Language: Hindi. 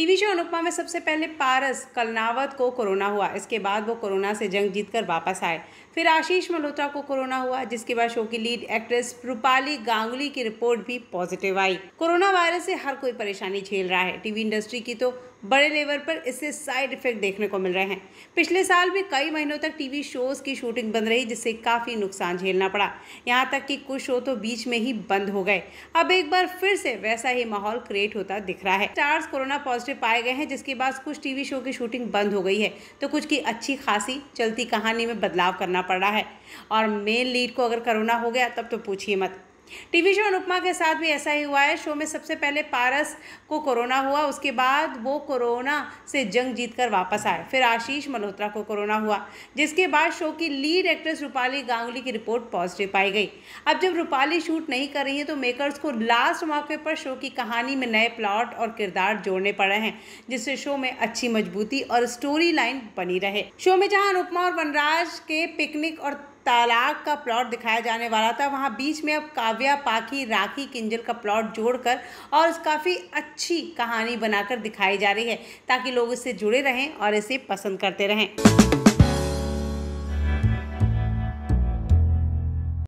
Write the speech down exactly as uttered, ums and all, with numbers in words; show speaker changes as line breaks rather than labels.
टीवी शो अनुपमा में सबसे पहले पारस कलनावत को कोरोना हुआ। इसके बाद वो कोरोना से जंग जीतकर वापस आए। फिर आशीष मल्होत्रा को कोरोना हुआ, जिसके बाद शो की लीड एक्ट्रेस रूपाली गांगुली की रिपोर्ट भी पॉजिटिव आई। कोरोना वायरस से हर कोई परेशानी झेल रहा है। टीवी इंडस्ट्री की तो बड़े लेवल पर इससे साइड इफेक्ट देखने को मिल रहे हैं। पिछले साल भी कई महीनों तक टीवी शोज की शूटिंग बंद रही, जिससे काफी नुकसान झेलना पड़ा। यहाँ तक कि कुछ शो तो बीच में ही बंद हो गए। अब एक बार फिर से वैसा ही माहौल क्रिएट होता दिख रहा है। स्टार्स कोरोना पॉजिटिव पाए गए हैं, जिसके बाद कुछ टीवी शो की शूटिंग बंद हो गई है, तो कुछ की अच्छी खासी चलती कहानी में बदलाव करना पड़ रहा है। और मेन लीड को अगर कोरोना हो गया तब तो पूछिए मत। टीवी शो अनुपमा के साथ भी ऐसा ही हुआ है। शो में सबसे पहले पारस को कोरोना हुआ, उसके बाद वो कोरोना से जंग जीतकर वापस आए। फिर आशीष मल्होत्रा को कोरोना हुआ, जिसके बाद शो की लीड एक्ट्रेस रूपाली गांगुली की रिपोर्ट पॉजिटिव पाई गई। अब जब रूपाली शूट नहीं कर रही है, तो मेकर्स को लास्ट मौके पर शो की कहानी में नए प्लॉट और किरदार जोड़ने पड़ रहे हैं, जिससे शो में अच्छी मजबूती और स्टोरी लाइन बनी रहे। शो में जहाँ अनुपमा और वनराज के पिकनिक और तालाक का प्लॉट दिखाया जाने वाला था, वहाँ बीच में अब काव्या, पाखी, राखी, किंजल का प्लॉट जोड़कर और काफ़ी अच्छी कहानी बनाकर दिखाई जा रही है, ताकि लोग इससे जुड़े रहें और इसे पसंद करते रहें।